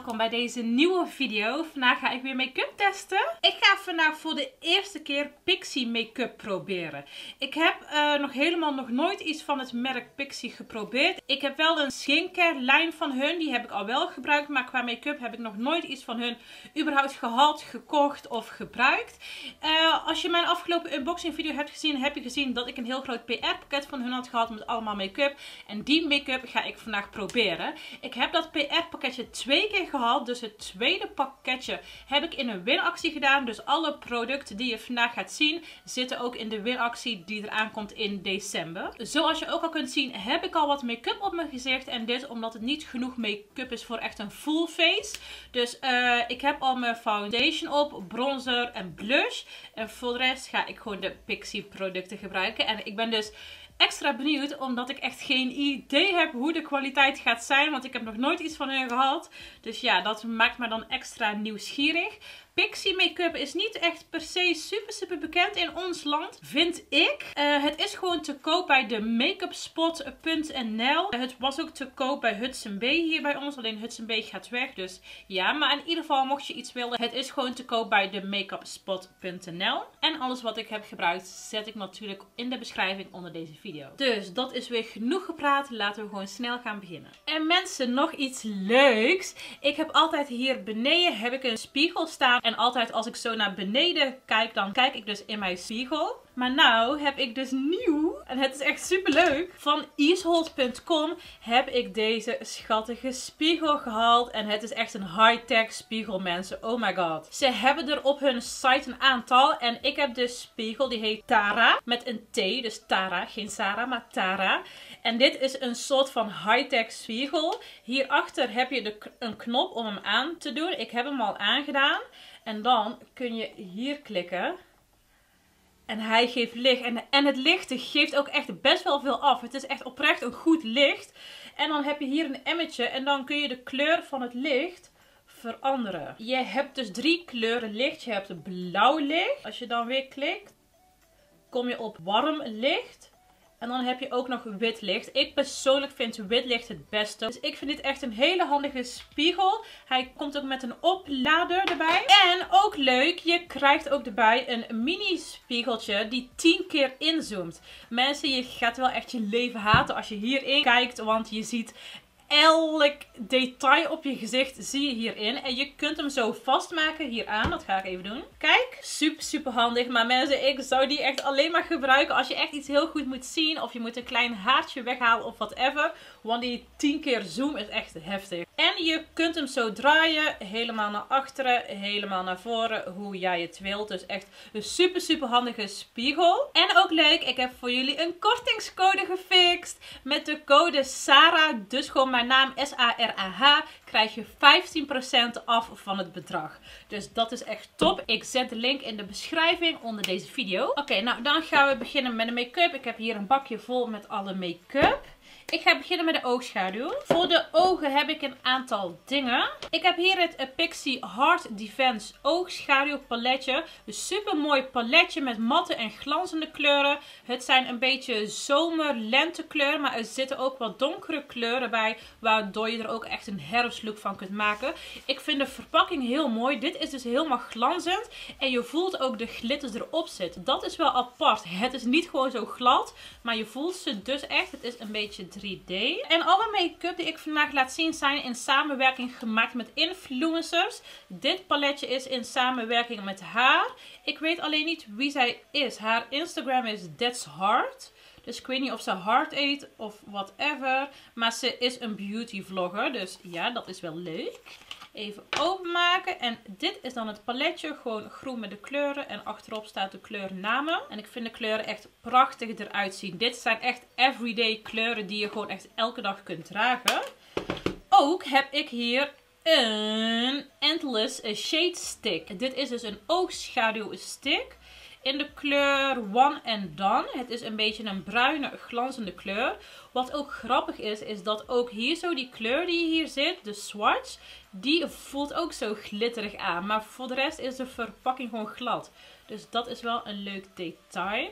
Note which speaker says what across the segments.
Speaker 1: welkom bij deze nieuwe video. Vandaag ga ik weer make-up testen. Ik ga vandaag voor de eerste keer Pixi make-up proberen. Ik heb nog nooit iets van het merk Pixi geprobeerd. Ik heb wel een skincare lijn van hun, die heb ik al wel gebruikt. Maar qua make-up heb ik nog nooit iets van hun überhaupt gehad, gekocht of gebruikt. Als je mijn afgelopen unboxing video hebt gezien, heb je gezien dat ik een heel groot PR pakket van hun had gehad met allemaal make-up. En die make-up ga ik vandaag proberen. Ik heb dat PR pakketje 2 keer gehad. Dus het tweede pakketje heb ik in een winactie gedaan. Dus alle producten die je vandaag gaat zien zitten ook in de winactie die eraan komt in december. Zoals je ook al kunt zien heb ik al wat make-up op mijn gezicht. En dit omdat het niet genoeg make-up is voor echt een full face. Dus ik heb al mijn foundation op, bronzer en blush. En voor de rest ga ik gewoon de Pixi producten gebruiken. En ik ben dus extra benieuwd, omdat ik echt geen idee heb hoe de kwaliteit gaat zijn. Want ik heb nog nooit iets van hen gehad. Dus ja, dat maakt me dan extra nieuwsgierig. Pixi make-up is niet echt per se super bekend in ons land, vind ik. Het is gewoon te koop bij de makeupspot.nl. Het was ook te koop bij Hudson B hier bij ons. Alleen Hudson B gaat weg, dus ja. Maar in ieder geval, mocht je iets willen, het is gewoon te koop bij de makeupspot.nl. En alles wat ik heb gebruikt zet ik natuurlijk in de beschrijving onder deze video. Dus dat is weer genoeg gepraat. Laten we gewoon snel gaan beginnen. En mensen, nog iets leuks. Ik heb altijd hier beneden heb ik een spiegel staan. En altijd als ik zo naar beneden kijk, dan kijk ik dus in mijn spiegel. Maar nou heb ik dus nieuw, en het is echt super leuk, van Easehold.com heb ik deze schattige spiegel gehaald. En het is echt een high-tech spiegel, mensen. Oh my god. Ze hebben er op hun site een aantal. En ik heb de spiegel, die heet Tara. Met een T, dus Tara. Geen Sarah, maar Tara. En dit is een soort van high-tech spiegel. Hierachter heb je een knop om hem aan te doen. Ik heb hem al aangedaan. En dan kun je hier klikken. En hij geeft licht. En het licht geeft ook echt best wel veel af. Het is echt oprecht een goed licht. En dan heb je hier een emmetje. En dan kun je de kleur van het licht veranderen. Je hebt dus 3 kleuren licht. Je hebt blauw licht. Als je dan weer klikt, kom je op warm licht. En dan heb je ook nog wit licht. Ik persoonlijk vind wit licht het beste. Dus ik vind dit echt een hele handige spiegel. Hij komt ook met een oplader erbij. En ook leuk, je krijgt ook erbij een mini spiegeltje die 10 keer inzoomt. Mensen, je gaat wel echt je leven haten als je hierin kijkt. Want je ziet elk detail op je gezicht zie je hierin. En je kunt hem zo vastmaken hieraan. Dat ga ik even doen. Kijk, super handig. Maar mensen, ik zou die echt alleen maar gebruiken als je echt iets heel goed moet zien. Of je moet een klein haartje weghalen of whatever. Want die 10 keer zoom is echt heftig. En je kunt hem zo draaien. Helemaal naar achteren, helemaal naar voren. Hoe jij het wilt. Dus echt een super handige spiegel. En ook leuk, ik heb voor jullie een kortingscode gefixt. Met de code Sarah. Dus gewoon mijn naam SARAH, krijg je 15% af van het bedrag. Dus dat is echt top. Ik zet de link in de beschrijving onder deze video. Oké, nou dan gaan we beginnen met de make-up. Ik heb hier een bakje vol met alle make-up. Ik ga beginnen met de oogschaduw. Voor de ogen heb ik een aantal dingen. Ik heb hier het Pixi Heart Defense oogschaduw paletje. Een super mooi paletje met matte en glanzende kleuren. Het zijn een beetje zomer-lente kleuren, maar er zitten ook wat donkere kleuren bij, waardoor je er ook echt een herfstlook van kunt maken. Ik vind de verpakking heel mooi. Dit is dus helemaal glanzend en je voelt ook de glitters erop zitten. Dat is wel apart. Het is niet gewoon zo glad, maar je voelt ze dus echt. Het is een beetje 3D. En alle make-up die ik vandaag laat zien zijn in samenwerking gemaakt met influencers. Dit paletje is in samenwerking met haar. Ik weet alleen niet wie zij is. Haar Instagram is That's Heart. Dus ik weet niet of ze hard eet of whatever. Maar ze is een beauty vlogger. Dus ja, dat is wel leuk. Even openmaken. En dit is dan het paletje. Gewoon groen met de kleuren. En achterop staat de kleurnamen. En ik vind de kleuren echt prachtig eruit zien. Dit zijn echt everyday kleuren die je gewoon echt elke dag kunt dragen. Ook heb ik hier een Endless Shade Stick. Dit is dus een oogschaduw stick. In de kleur One and Done. Het is een beetje een bruine glanzende kleur. Wat ook grappig is dat ook hier zo die kleur die hier zit, de swatch, die voelt ook zo glitterig aan. Maar voor de rest is de verpakking gewoon glad. Dus dat is wel een leuk detail.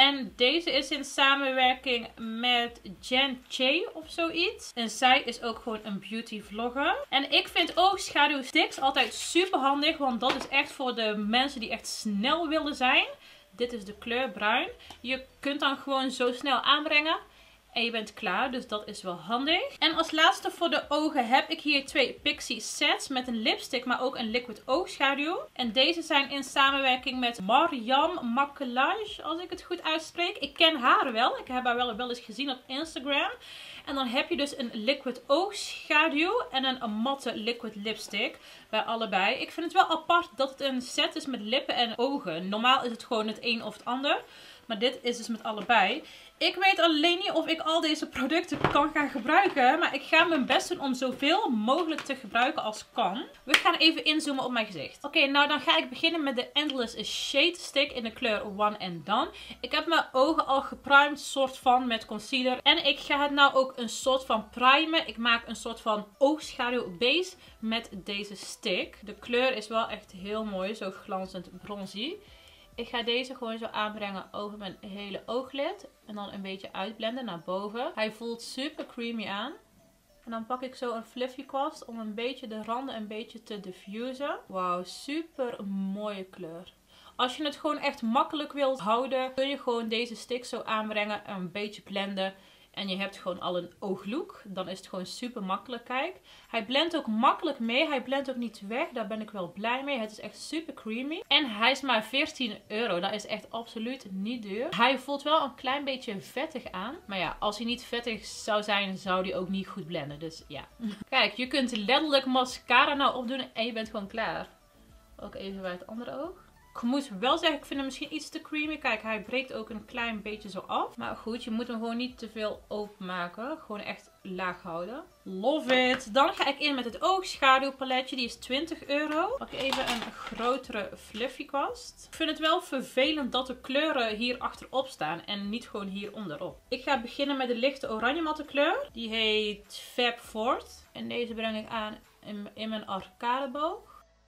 Speaker 1: En deze is in samenwerking met Jen Che of zoiets. En zij is ook gewoon een beauty vlogger. En ik vind oogschaduwsticks altijd super handig. Want dat is echt voor de mensen die echt snel willen zijn. Dit is de kleur bruin. Je kunt dan gewoon zo snel aanbrengen. En je bent klaar, dus dat is wel handig. En als laatste voor de ogen heb ik hier 2 Pixie sets met een lipstick, maar ook een liquid oogschaduw. En deze zijn in samenwerking met Mariam Makelage, als ik het goed uitspreek. Ik ken haar wel, ik heb haar wel eens gezien op Instagram. En dan heb je dus een liquid oogschaduw en een matte liquid lipstick bij allebei. Ik vind het wel apart dat het een set is met lippen en ogen. Normaal is het gewoon het een of het ander. Maar dit is dus met allebei. Ik weet alleen niet of ik al deze producten kan gaan gebruiken. Maar ik ga mijn best doen om zoveel mogelijk te gebruiken als kan. We gaan even inzoomen op mijn gezicht. Oké, nou dan ga ik beginnen met de Endless Shade Stick in de kleur One and Done. Ik heb mijn ogen al geprimed, soort van, met concealer. En ik ga het nou ook een soort van primen. Ik maak een soort van oogschaduw base met deze stick. De kleur is wel echt heel mooi, zo glanzend bronzy. Ik ga deze gewoon zo aanbrengen over mijn hele ooglid. En dan een beetje uitblenden naar boven. Hij voelt super creamy aan. En dan pak ik zo een fluffy kwast om een beetje de randen een beetje te diffusen. Wauw, super mooie kleur. Als je het gewoon echt makkelijk wilt houden, kun je gewoon deze stick zo aanbrengen. Een beetje blenden. En je hebt gewoon al een ooglook. Dan is het gewoon super makkelijk. Kijk. Hij blendt ook makkelijk mee. Hij blendt ook niet weg. Daar ben ik wel blij mee. Het is echt super creamy. En hij is maar €14. Dat is echt absoluut niet duur. Hij voelt wel een klein beetje vettig aan. Maar ja, als hij niet vettig zou zijn, zou hij ook niet goed blenden. Dus ja. Kijk, je kunt letterlijk mascara nou opdoen en je bent gewoon klaar. Ook even bij het andere oog. Ik moet wel zeggen, ik vind hem misschien iets te creamy. Kijk, hij breekt ook een klein beetje zo af. Maar goed, je moet hem gewoon niet te veel openmaken. Gewoon echt laag houden. Love it! Dan ga ik in met het oogschaduwpaletje. Die is €20. Pak even een grotere fluffy kwast. Ik vind het wel vervelend dat de kleuren hier achterop staan. En niet gewoon hier onderop. Ik ga beginnen met de lichte oranje matte kleur. Die heet Fab Fort. En deze breng ik aan in mijn arcadeboog.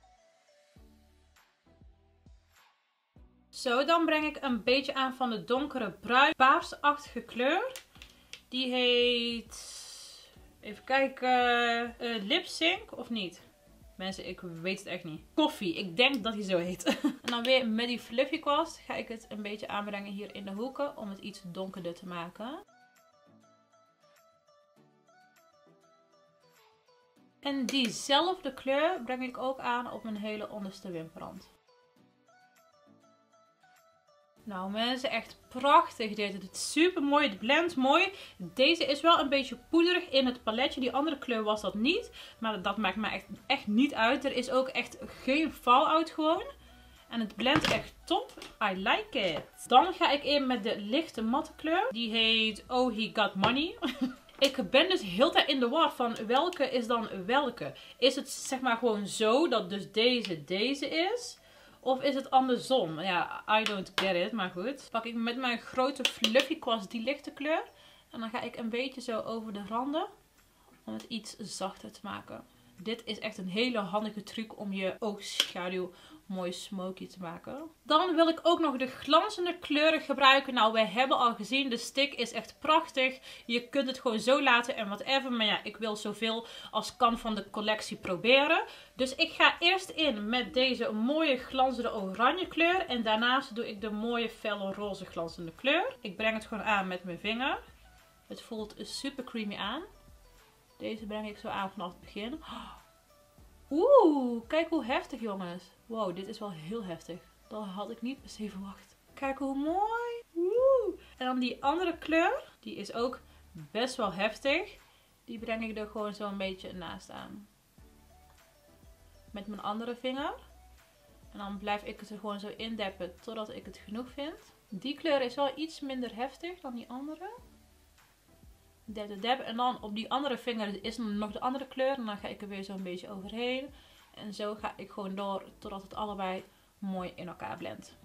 Speaker 1: Zo, dan breng ik een beetje aan van de donkere bruin paarsachtige kleur. Die heet... Even kijken... Lip Sync of niet? Mensen, ik weet het echt niet. Koffie, ik denk dat hij zo heet. En dan weer met die fluffy kwast ga ik het een beetje aanbrengen hier in de hoeken. Om het iets donkerder te maken. En diezelfde kleur breng ik ook aan op mijn hele onderste wimperrand. Nou mensen, echt prachtig dit. Het is super mooi, het blendt mooi. Deze is wel een beetje poederig in het paletje. Die andere kleur was dat niet. Maar dat maakt me echt niet uit. Er is ook echt geen fallout gewoon. En het blendt echt top. I like it. Dan ga ik in met de lichte matte kleur. Die heet Oh He Got Money. Ik ben dus heel tijd in de war van welke is dan welke. Is het zeg maar gewoon zo dat dus deze is? Of is het andersom? Ja, I don't get it. Maar goed. Pak ik met mijn grote fluffy kwast die lichte kleur. En dan ga ik een beetje zo over de randen. Om het iets zachter te maken. Dit is echt een hele handige truc om je oogschaduw mooi smoky te maken. Dan wil ik ook nog de glanzende kleuren gebruiken. Nou, we hebben al gezien, de stick is echt prachtig. Je kunt het gewoon zo laten en whatever. Maar ja, ik wil zoveel als kan van de collectie proberen. Dus ik ga eerst in met deze mooie glanzende oranje kleur. En daarnaast doe ik de mooie felle roze glanzende kleur. Ik breng het gewoon aan met mijn vinger. Het voelt super creamy aan. Deze breng ik zo aan vanaf het begin. Oeh, kijk hoe heftig jongens. Wow, dit is wel heel heftig. Dat had ik niet per se verwacht. Kijk hoe mooi. Oeh. En dan die andere kleur. Die is ook best wel heftig. Die breng ik er gewoon zo een beetje naast aan. Met mijn andere vinger. En dan blijf ik het er gewoon zo indeppen totdat ik het genoeg vind. Die kleur is wel iets minder heftig dan die andere. Dab. En dan op die andere vinger is nog de andere kleur. En dan ga ik er weer zo een beetje overheen. En zo ga ik gewoon door totdat het allebei mooi in elkaar blendt.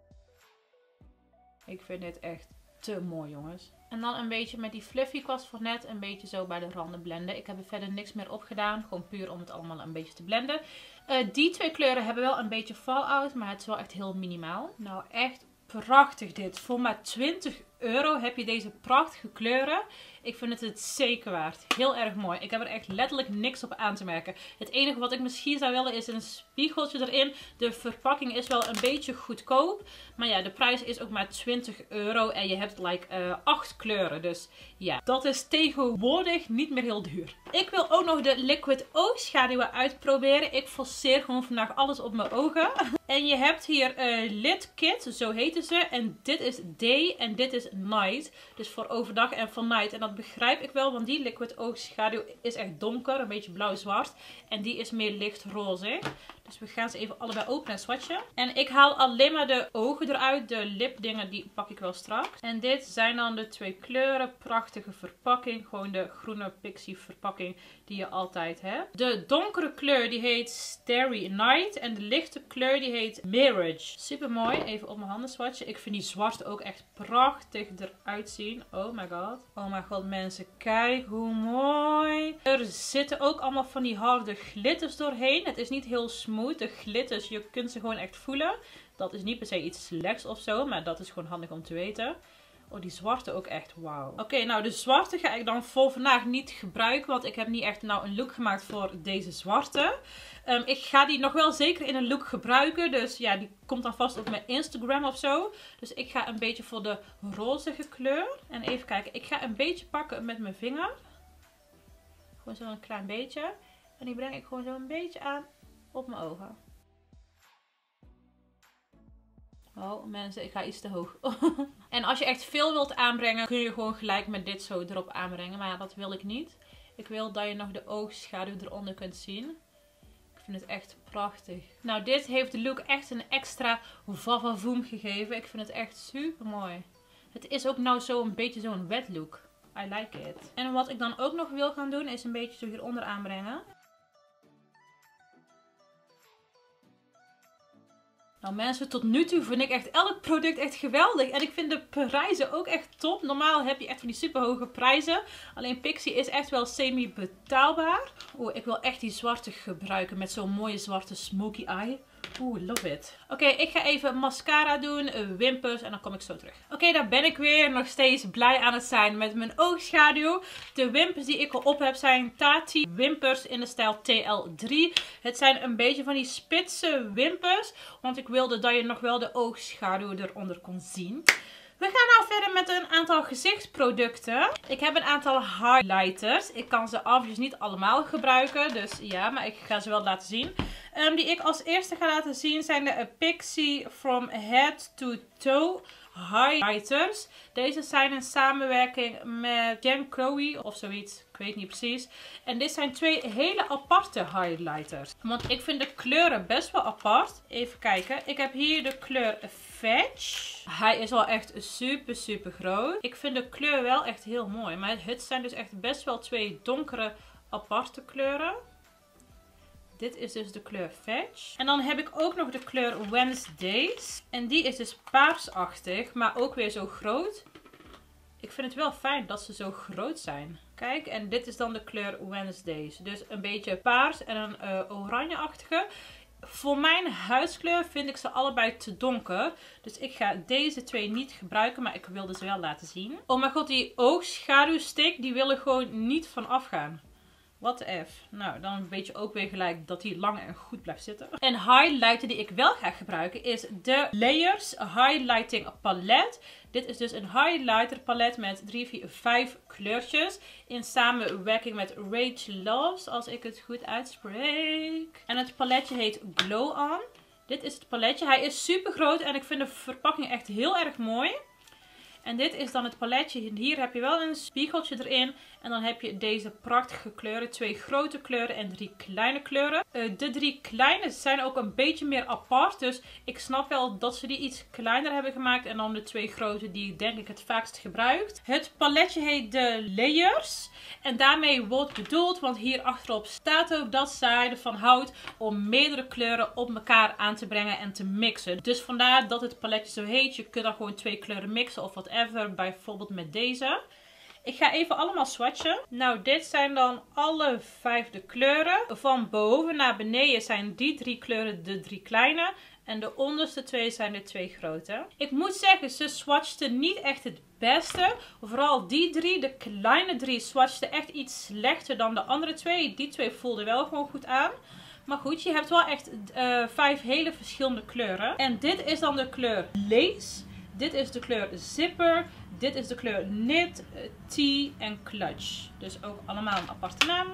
Speaker 1: Ik vind dit echt te mooi jongens. En dan een beetje met die fluffy kwast voor net een beetje zo bij de randen blenden. Ik heb er verder niks meer op gedaan. Gewoon puur om het allemaal een beetje te blenden. Die twee kleuren hebben wel een beetje fallout. Maar het is wel echt heel minimaal. Nou echt prachtig dit. Voor maar 20 euro heb je deze prachtige kleuren. Ik vind het zeker waard. Heel erg mooi. Ik heb er echt letterlijk niks op aan te merken. Het enige wat ik misschien zou willen is een spiegeltje erin. De verpakking is wel een beetje goedkoop. Maar ja, de prijs is ook maar 20 euro. En je hebt 8 kleuren. Dus ja, dat is tegenwoordig niet meer heel duur. Ik wil ook nog de Liquid oogschaduwen uitproberen. Ik forceer gewoon vandaag alles op mijn ogen. En je hebt hier Lid Kit, zo heten ze. En dit is Day en dit is Night. Dus voor overdag en voor night. En dat begrijp ik wel, want die Liquid oogschaduw is echt donker, een beetje blauw-zwart. En die is meer lichtroze. Dus we gaan ze even allebei openen en swatchen. En ik haal alleen maar de ogen eruit. De lipdingen die pak ik wel straks. En dit zijn dan de 2 kleuren. Prachtige verpakking. Gewoon de groene Pixie verpakking die je altijd hebt. De donkere kleur die heet Starry Night. En de lichte kleur die heet Mirage. Super mooi. Even op mijn handen swatchen. Ik vind die zwarte ook echt prachtig eruit zien. Oh my god. Oh my god mensen. Kijk hoe mooi. Er zitten ook allemaal van die harde glitters doorheen. Het is niet heel smooth. De glitters, je kunt ze gewoon echt voelen. Dat is niet per se iets slechts of zo, maar dat is gewoon handig om te weten. Oh, die zwarte ook echt, wauw. Oké, nou de zwarte ga ik dan voor vandaag niet gebruiken, want ik heb niet echt nou een look gemaakt voor deze zwarte. Ik ga die nog wel zeker in een look gebruiken, dus ja, die komt dan vast op mijn Instagram of zo. Dus ik ga een beetje voor de rozige kleur. En even kijken, ik ga een beetje pakken met mijn vinger. Gewoon zo een klein beetje. En die breng ik gewoon zo een beetje aan op mijn ogen. Oh mensen, ik ga iets te hoog. En als je echt veel wilt aanbrengen, kun je gewoon gelijk met dit zo erop aanbrengen. Maar ja, dat wil ik niet. Ik wil dat je nog de oogschaduw eronder kunt zien. Ik vind het echt prachtig. Nou, dit heeft de look echt een extra vavavoom gegeven. Ik vind het echt super mooi. Het is ook nou zo een beetje zo'n wet look. I like it. En wat ik dan ook nog wil gaan doen, is een beetje zo hieronder aanbrengen. Nou mensen, tot nu toe vind ik echt elk product echt geweldig. En ik vind de prijzen ook echt top. Normaal heb je echt van die super hoge prijzen. Alleen Pixie is echt wel semi-betaalbaar. Oeh, ik wil echt die zwarte gebruiken met zo'n mooie zwarte smoky eye. Oeh, love it. Oké, ik ga even mascara doen, wimpers en dan kom ik zo terug. Oké, daar ben ik weer. Nog steeds blij aan het zijn met mijn oogschaduw. De wimpers die ik al op heb zijn Tati wimpers in de stijl TL3. Het zijn een beetje van die spitse wimpers. Want ik wilde dat je nog wel de oogschaduw eronder kon zien. We gaan nou verder met een aantal gezichtsproducten. Ik heb een aantal highlighters. Ik kan ze obviously niet allemaal gebruiken. Dus ja, maar ik ga ze wel laten zien. Die ik als eerste ga laten zien zijn de Pixie From Head to Toe highlighters. Deze zijn in samenwerking met Jen Chloe of zoiets. Ik weet niet precies. En dit zijn 2 hele aparte highlighters. Want ik vind de kleuren best wel apart. Even kijken. Ik heb hier de kleur Fetch. Hij is wel echt super groot. Ik vind de kleur wel echt heel mooi. Maar het zijn dus echt best wel 2 donkere aparte kleuren. Dit is dus de kleur Fetch. En dan heb ik ook nog de kleur Wednesdays. En die is dus paarsachtig, maar ook weer zo groot. Ik vind het wel fijn dat ze zo groot zijn. Kijk, en dit is dan de kleur Wednesdays. Dus een beetje paars en een oranjeachtige. Voor mijn huidskleur vind ik ze allebei te donker. Dus ik ga deze 2 niet gebruiken, maar ik wilde ze wel laten zien. Oh mijn god, die oogschaduwstick, die wil er gewoon niet van afgaan. What the F. Nou, dan weet je ook weer gelijk dat die lang en goed blijft zitten. En highlighter die ik wel ga gebruiken is de Layers Highlighting Palette. Dit is dus een highlighter palet met 3, 4, 5 kleurtjes. In samenwerking met Rage Loves, als ik het goed uitspreek. En het paletje heet Glow On. Dit is het paletje. Hij is super groot en ik vind de verpakking echt heel erg mooi. En dit is dan het paletje. Hier heb je wel een spiegeltje erin. En dan heb je deze prachtige kleuren. 2 grote kleuren en 3 kleine kleuren. De 3 kleine zijn ook een beetje meer apart. Dus ik snap wel dat ze die iets kleiner hebben gemaakt. En dan de 2 grote die ik denk ik het vaakst gebruikt. Het paletje heet de Layers. En daarmee wordt bedoeld, want hier achterop staat ook dat zij ervan houdt om meerdere kleuren op elkaar aan te brengen en te mixen. Dus vandaar dat het paletje zo heet. Je kunt dan gewoon 2 kleuren mixen of whatever. Bijvoorbeeld met deze. Ik ga even allemaal swatchen. Nou, dit zijn dan alle 5 de kleuren. Van boven naar beneden zijn die 3 kleuren de 3 kleine. En de onderste twee zijn de twee grote. Ik moet zeggen, ze swatchten niet echt het beste. Vooral die drie, de kleine drie, swatchten echt iets slechter dan de andere twee. Die twee voelden wel gewoon goed aan. Maar goed, je hebt wel echt 5 hele verschillende kleuren. En dit is dan de kleur Lace. Dit is de kleur Zipper. Dit is de kleur Knit, Tea en Clutch. Dus ook allemaal een aparte naam.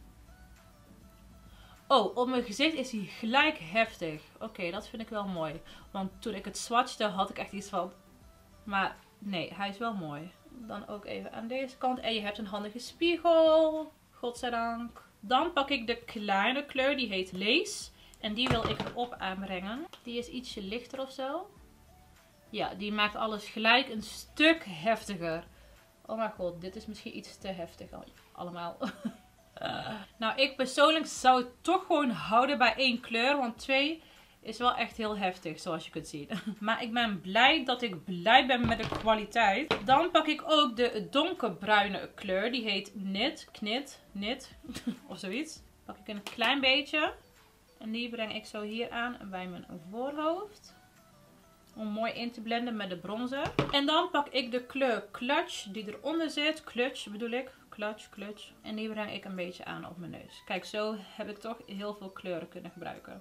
Speaker 1: Oh, op mijn gezicht is hij gelijk heftig. Oké, dat vind ik wel mooi. Want toen ik het swatchte had ik echt iets van... Maar nee, hij is wel mooi. Dan ook even aan deze kant. En je hebt een handige spiegel. Godzijdank. Dan pak ik de kleine kleur. Die heet Lace. En die wil ik erop aanbrengen. Die is ietsje lichter of zo. Ja, die maakt alles gelijk een stuk heftiger. Oh mijn god, dit is misschien iets te heftig allemaal. Nou, ik persoonlijk zou het toch gewoon houden bij 1 kleur. Want 2 is wel echt heel heftig, zoals je kunt zien. Maar ik ben blij dat ik blij ben met de kwaliteit. Dan pak ik ook de donkerbruine kleur. Die heet Knit, of zoiets. Pak ik een klein beetje. En die breng ik zo hier aan bij mijn voorhoofd. Om mooi in te blenden met de bronzer. En dan pak ik de kleur Clutch die eronder zit. Clutch bedoel ik. Clutch. En die breng ik een beetje aan op mijn neus. Kijk, zo heb ik toch heel veel kleuren kunnen gebruiken.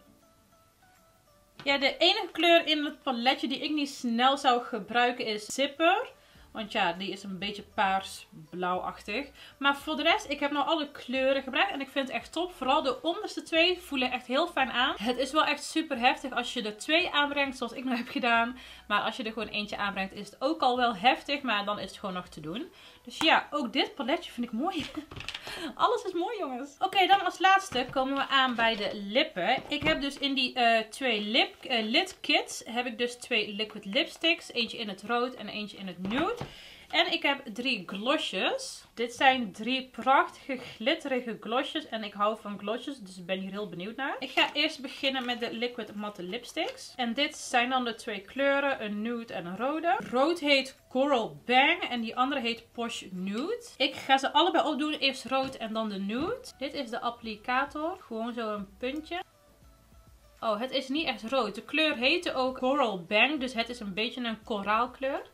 Speaker 1: Ja, de enige kleur in het paletje die ik niet snel zou gebruiken is Zipper. Want ja, die is een beetje paars-blauwachtig. Maar voor de rest, ik heb nou alle kleuren gebruikt. En ik vind het echt top. Vooral de onderste 2 voelen echt heel fijn aan. Het is wel echt super heftig als je er 2 aanbrengt, zoals ik nou heb gedaan. Maar als je er gewoon eentje aanbrengt, is het ook al wel heftig. Maar dan is het gewoon nog te doen. Dus ja, ook dit paletje vind ik mooi. Alles is mooi, jongens. Oké, dan als laatste komen we aan bij de lippen. Ik heb dus in die 2 lid kits heb ik dus 2 liquid lipsticks. Eentje in het rood en eentje in het nude. En ik heb 3 glossjes. Dit zijn 3 prachtige glitterige glossjes. En ik hou van glossjes, dus ik ben hier heel benieuwd naar. Ik ga eerst beginnen met de liquid matte lipsticks. En dit zijn dan de 2 kleuren, een nude en een rode. Rood heet Coral Bang en die andere heet Posh Nude. Ik ga ze allebei opdoen, eerst rood en dan de nude. Dit is de applicator, gewoon zo een puntje. Oh, het is niet echt rood. De kleur heette ook Coral Bang, dus het is een beetje een koraalkleur.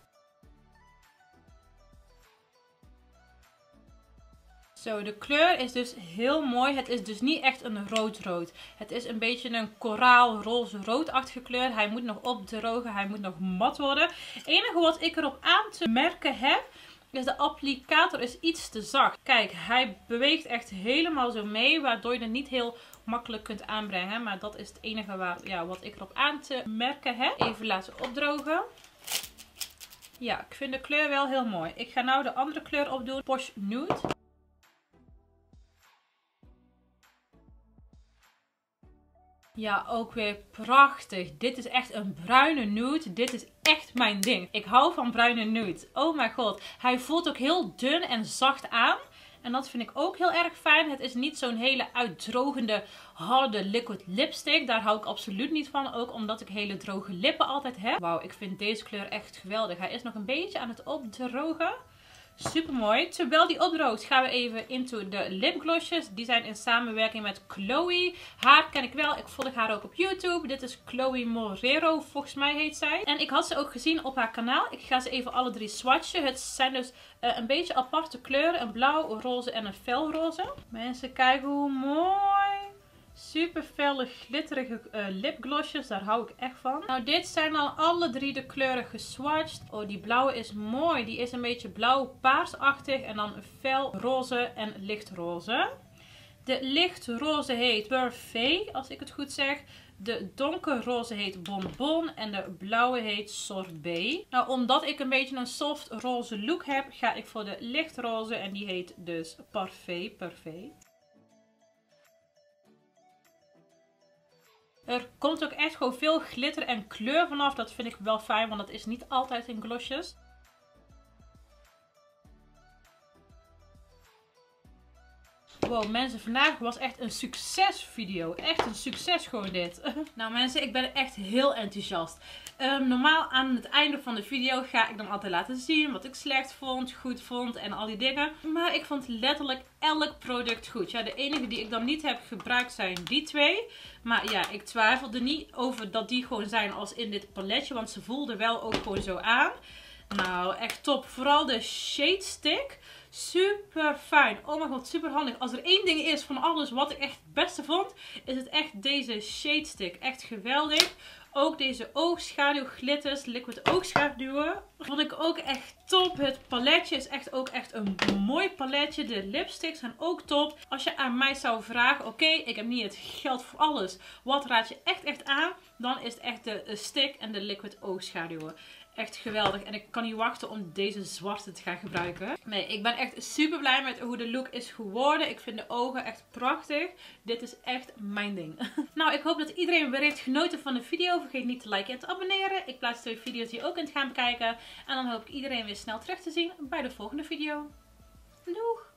Speaker 1: Zo, de kleur is dus heel mooi. Het is dus niet echt een rood-rood. Het is een beetje een koraal, roze-roodachtige kleur. Hij moet nog opdrogen. Hij moet nog mat worden. Het enige wat ik erop aan te merken heb, is de applicator is iets te zacht. Kijk, hij beweegt echt helemaal zo mee, waardoor je het niet heel makkelijk kunt aanbrengen. Maar dat is het enige wat ik erop aan te merken heb. Even laten opdrogen. Ja, ik vind de kleur wel heel mooi. Ik ga nou de andere kleur opdoen. Posh Nude. Ja, ook weer prachtig. Dit is echt een bruine nude. Dit is echt mijn ding. Ik hou van bruine nude. Oh mijn god. Hij voelt ook heel dun en zacht aan. En dat vind ik ook heel erg fijn. Het is niet zo'n hele uitdrogende, harde liquid lipstick. Daar hou ik absoluut niet van. Ook omdat ik hele droge lippen altijd heb. Wauw, ik vind deze kleur echt geweldig. Hij is nog een beetje aan het opdrogen. Super mooi. Terwijl die opdroogt gaan we even into de lipglossjes. Die zijn in samenwerking met Chloe. Haar ken ik wel. Ik volg haar ook op YouTube. Dit is Chloe Morero. Volgens mij heet zij. En ik had ze ook gezien op haar kanaal. Ik ga ze even alle 3 swatchen. Het zijn dus een beetje aparte kleuren. Een blauw, een roze en een felroze. Mensen, kijken hoe mooi. Super felle glitterige lipglossjes. Daar hou ik echt van. Nou, dit zijn al alle 3 de kleuren geswatcht. Oh, die blauwe is mooi. Die is een beetje blauw-paarsachtig. En dan fel roze en lichtroze. De lichtroze heet Parfait, als ik het goed zeg. De donkerroze heet Bonbon. En de blauwe heet Sorbet. Nou, omdat ik een beetje een soft roze look heb, ga ik voor de lichtroze. En die heet dus Parfait. Er komt ook echt gewoon veel glitter en kleur vanaf. Dat vind ik wel fijn, want dat is niet altijd in glossjes. Wow mensen, vandaag was echt een succesvideo. Echt een succes gewoon dit. Nou mensen, ik ben echt heel enthousiast. Normaal aan het einde van de video ga ik dan altijd laten zien wat ik slecht vond, goed vond en al die dingen. Maar ik vond letterlijk elk product goed. Ja, de enige die ik dan niet heb gebruikt zijn die twee. Maar ja, ik twijfelde niet over dat die gewoon zijn als in dit paletje. Want ze voelden wel ook gewoon zo aan. Nou, echt top. Vooral de Shade Stick. Super fijn. Oh mijn god, super handig. Als er één ding is van alles wat ik echt het beste vond, is het echt deze Shade Stick. Echt geweldig. Ook deze oogschaduw glitters, liquid oogschaduwen. Vond ik ook echt top. Het paletje is echt ook echt een mooi paletje. De lipsticks zijn ook top. Als je aan mij zou vragen, oké, ik heb niet het geld voor alles. Wat raad je echt aan? Dan is het echt de stick en de liquid oogschaduwen. Echt geweldig. En ik kan niet wachten om deze zwarte te gaan gebruiken. Nee, ik ben echt super blij met hoe de look is geworden. Ik vind de ogen echt prachtig. Dit is echt mijn ding. Nou, ik hoop dat iedereen weer heeft genoten van de video. Vergeet niet te liken en te abonneren. Ik plaats 2 video's die je ook kunt gaan bekijken. En dan hoop ik iedereen weer snel terug te zien bij de volgende video. Doeg!